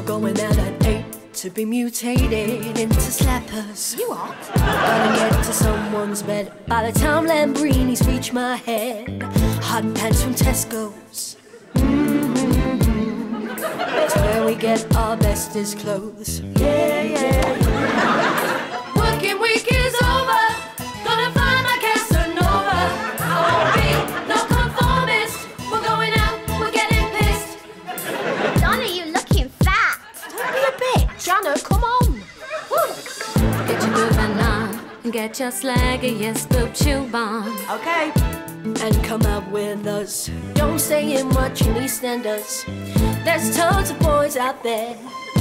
going out at 8 to be mutated into slappers. You are? Gotta get to someone's bed by the time Lamborghinis reach my head. Hot pants from Tesco's. It's where we get our bestest clothes. Yeah, yeah, yeah. Working week is over. Gonna find my Casanova. I won't be no conformist. We're going out, we're getting pissed. Donna, you're looking fat. Don't be a bitch. Jana, come on. Woo. Get your moving on and get your slaggiest boob tube on. Okay. And come out with us. Don't stay in watching EastEnders. There's tons of boys out there.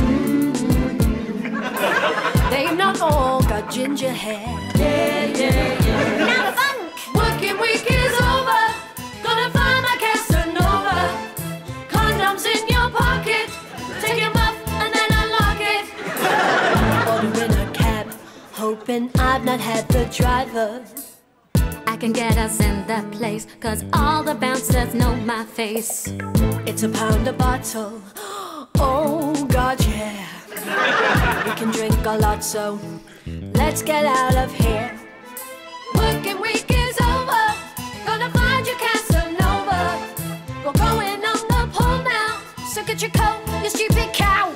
They've not all got ginger hair. Yeah, yeah, yeah. Now funk. Working week is over. Gonna find my Casanova. Condoms in your pocket. Take him off and then unlock it. Ordering a cab, hoping I've not had the driver. I can get us in that place, cause all the bouncers know my face. It's £1 a bottle. Oh God, yeah. We can drink a lot, so let's get out of here. Working week is over. Gonna find your Casanova. We're going on the pole now. So get your coat, you stupid cow.